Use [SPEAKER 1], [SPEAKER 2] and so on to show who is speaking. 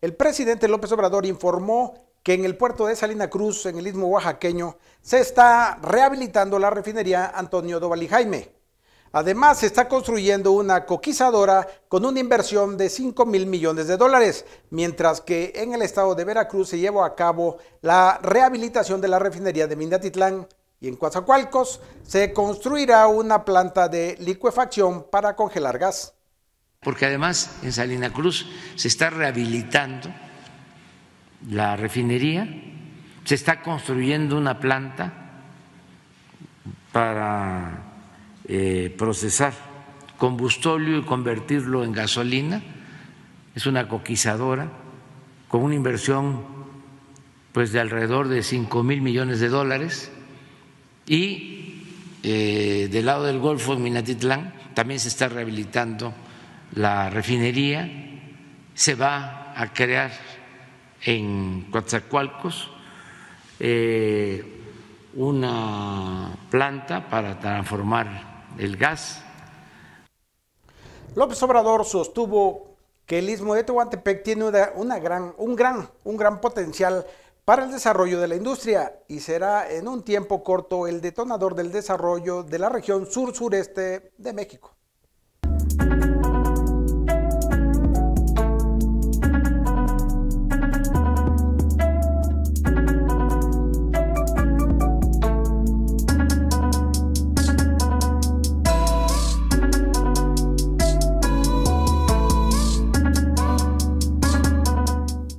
[SPEAKER 1] El presidente López Obrador informó que en el puerto de Salina Cruz, en el istmo oaxaqueño, se está rehabilitando la refinería Antonio Doval y Jaime. Además, se está construyendo una coquizadora con una inversión de 5,000 millones de dólares, mientras que en el estado de Veracruz se llevó a cabo la rehabilitación de la refinería de Minatitlán y en Coatzacoalcos se construirá una planta de licuefacción para congelar gas.
[SPEAKER 2] Porque además en Salina Cruz se está rehabilitando la refinería, se está construyendo una planta para procesar combustóleo y convertirlo en gasolina. Es una coquizadora con una inversión pues de alrededor de 5,000 millones de dólares y del lado del Golfo, en Minatitlán, también se está rehabilitando la refinería. Se va a crear en Coatzacoalcos una planta para transformar el gas.
[SPEAKER 1] López Obrador sostuvo que el istmo de Tehuantepec tiene un gran potencial para el desarrollo de la industria y será en un tiempo corto el detonador del desarrollo de la región sur-sureste de México.